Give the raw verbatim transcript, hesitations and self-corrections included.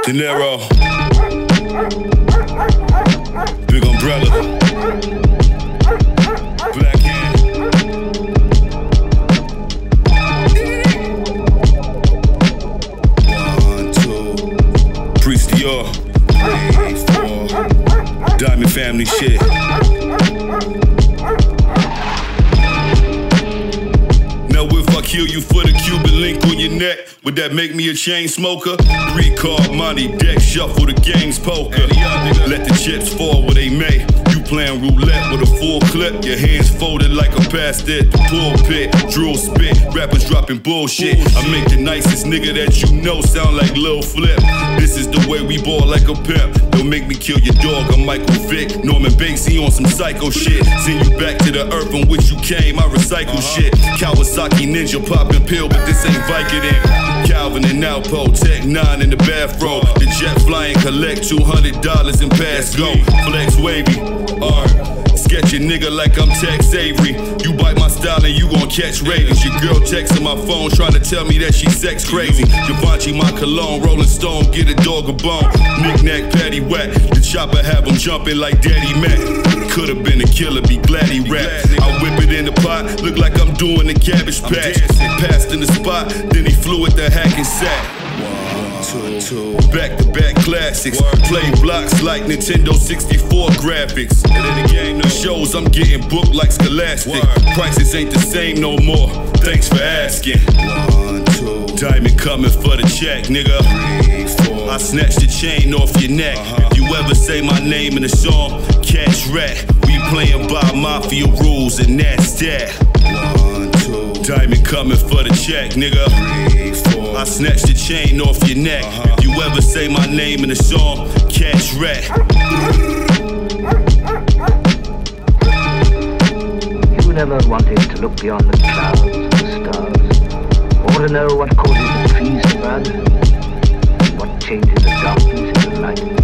Dinero, Big Umbrella, Black Hand. One, two, Priest Dior, three, four, Diamond Family shit. Now if I kill you for the Cuban link on your neck, would that make me a chain smoker? Three card money, deck shuffle, the game's poker. Let the chips fall where they may. You playing roulette with a full clip, your hands folded like a pastor at the pulpit. Drill spit, rappers dropping bullshit. I make the nicest nigga that you know sound like Lil Flip. This is the way we ball like a pimp. Don't make me kill your dog, I'm Michael Vick. Norman Batesy on some psycho shit. Send you back to the earth from which you came, I recycle uh-huh. shit. Kawasaki Ninja popping pill, but this ain't Vicodin. Calvin and Alpo, Tech nine in the bathrobe. The jet flying, collect two hundred dollars and pass go. Flex wavy, alright. Sketch a nigga like I'm Tex Avery. You bite my style and you gon' catch ratings. Your girl texting my phone trying to tell me that she sex crazy. Givenchy my cologne, Rolling Stone, get a dog a bone. Knick-knack, patty whack, the chopper have him jumping like Daddy Mac. Could've been a killer, be glad he rap. I whip it in the pot, look like I'm doing the Cabbage Patch. Passed in the spot, then he flew at the hack and sack. One, two, back-to-back classics. Play blocks like Nintendo sixty-four graphics. And in the game, the shows I'm getting booked like Scholastic. Prices ain't the same no more, thanks for asking. One, two, Diamond coming for the check, nigga. Three, four, I snatch the chain off your neck. Uh-huh. If you ever say my name in a song, catch rat. We playing by mafia rules and that's that. One, two, Diamond coming for the check, nigga. Three, four, I snatch the chain off your neck. Uh-huh. If you ever say my name in a song, catch rat. You never wanted to look beyond the clouds and the stars, or to know what causes the trees to burn, what changes the darkness into light.